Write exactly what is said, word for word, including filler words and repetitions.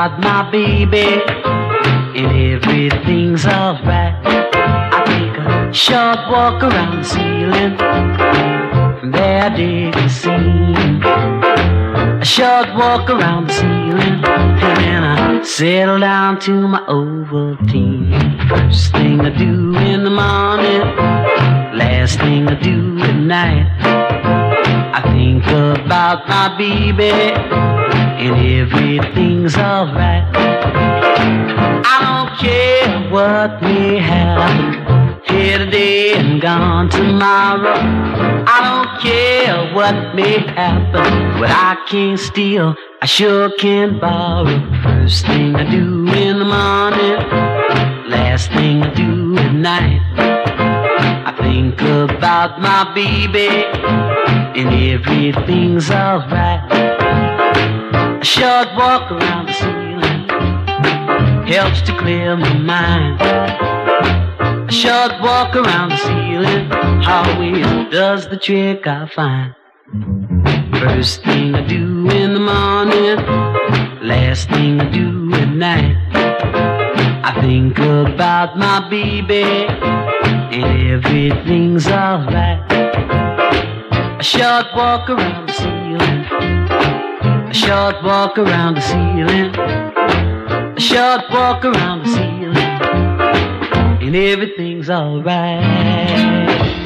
about my baby, and everything's alright. I take a short walk around the ceiling, from there I dig the scene. A short walk around the ceiling, and then I settle down to my Ovaltine. First thing I do in the morning, last thing I do at night, I think about my baby, and everything's alright. I don't care what may happen, here today and gone tomorrow. I don't care what may happen, what I can't steal, I sure can borrow. First thing I do in the morning, last thing I do at night, I think about my baby, and everything's alright. A short walk around the ceiling helps to clear my mind. A short walk around the ceiling always does the trick, I find. First thing I do in the morning, last thing I do at night, I think about my baby, and everything's alright. A short walk around the ceiling, a short walk around the ceiling, a short walk around the ceiling, and everything's alright.